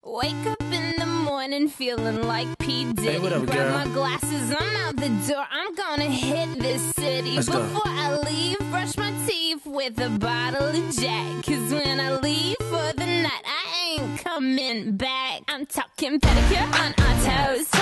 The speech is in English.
Wake up in the morning feeling like P. Diddy. Hey, what up, Grab girl? my glasses, I'm out the door. I'm gonna hit this city. Let's go. Before I leave, brush my teeth with a bottle of Jack. Cause when I leave for the night, I ain't coming back. I'm talking pedicure on our toes.